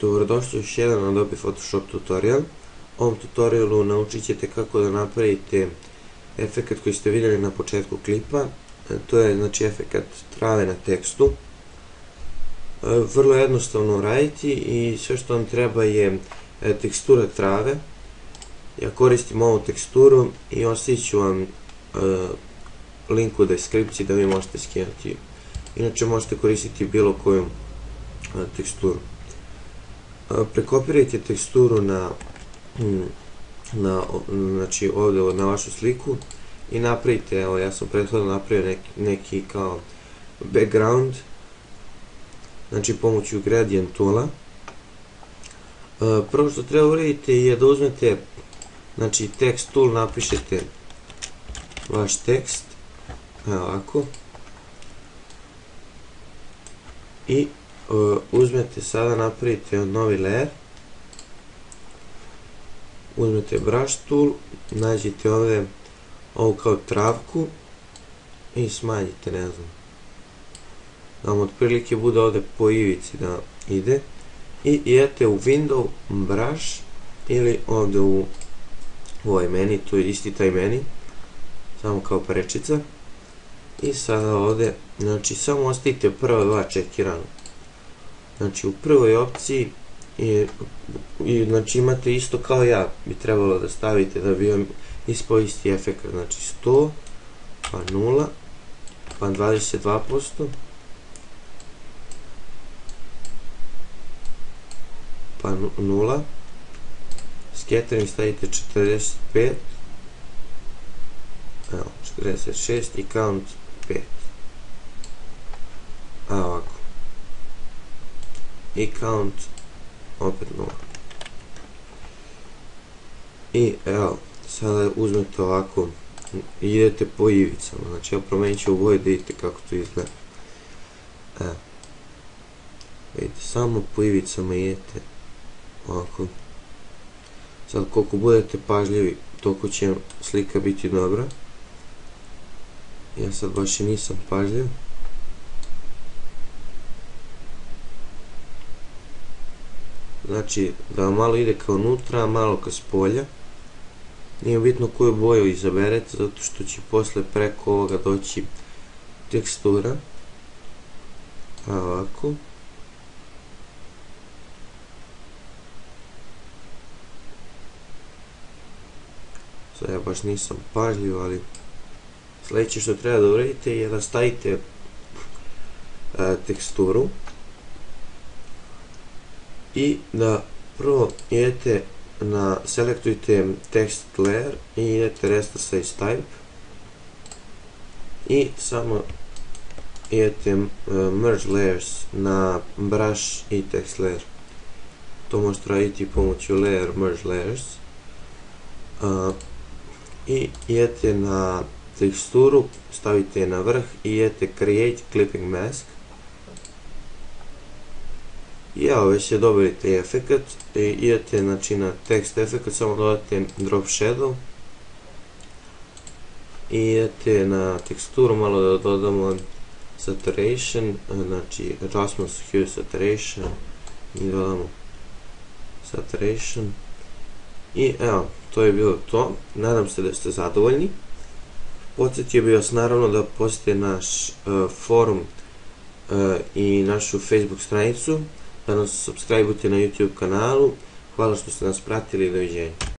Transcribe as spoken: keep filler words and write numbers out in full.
Dobrodošli u još jedan Adobe Photoshop tutorial. U ovom tutorialu naučit ćete kako da napravite efekat koji ste vidjeli na početku klipa. To je znači efekat trave na tekstu. Vrlo jednostavno raditi i sve što vam treba je tekstura trave. Ja koristim ovu teksturu i ostavit ću vam link u deskripciji da vi možete skinuti. Inače možete koristiti bilo koju teksturu. Prekopirajte teksturu na, na, znači ovdje na vašu sliku i napravite, evo ja sam prethodno napravio neki, neki kao background, znači pomoću gradient toola. Prvo što treba uraditi je da uzmete znači text tool, napišete vaš tekst, evo ovako, i Uh, uzmete sada, napravite novi layer, uzmete brush tool, nađite ovdje ovu kao travku i smanjite, ne znam, da vam otprilike bude ovdje po ivici da ide, i idete u window, brush, ili ovdje u, u ovaj meni, tu je isti taj meni, samo kao prečica, i sada ovdje, znači samo ostavite prva dva čekirana. Znači u prvoj opciji i, i znači imate isto kao ja bi trebalo da stavite da bi vam ispao isti efekt, znači sto, pa nula, pa dvadeset dva posto, pa nula, scattering stavite četrdeset pet, evo, četrdeset šest i count pet, a ovako, i count opet nula. I evo, sada uzmete ovako i idete po ivicama, znači ja promenit ću u boje da vidite kako to izgleda. Evo, vidite, samo po ivicama idete ovako. Sad koliko budete pažljivi, toliko će slika biti dobra. Ja sad baš i nisam pažljiv. Znači da vam malo ide kao unutra, malo kao spolja. Nije bitno koju boju izaberete, zato što će posle preko ovoga doći tekstura. A ovako. Sad ja baš nisam pažljiv, ali sljedeće što treba da uradite je da stavite a, teksturu i da prvo idete na, selektujte text layer i idete restore size type i samo idete uh, merge layers na brush i text layer. To možete raditi pomoću layer merge layers. Uh, i idete na teksturu, stavite je na vrh i idete create clipping mask. I evo, već je dobili taj efekat i idete znači na text efekat, samo dodate drop shadow i idete na teksturu, malo da dodamo saturation, znači adjustment hue saturation i dodamo saturation i evo, to je bilo to. Nadam se da ste zadovoljni. Podsjetio bih vas naravno da posjetite naš uh, forum uh, i našu Facebook stranicu, da nas subscribe-ujte na YouTube kanalu. Hvala što ste nas pratili i doviđenja.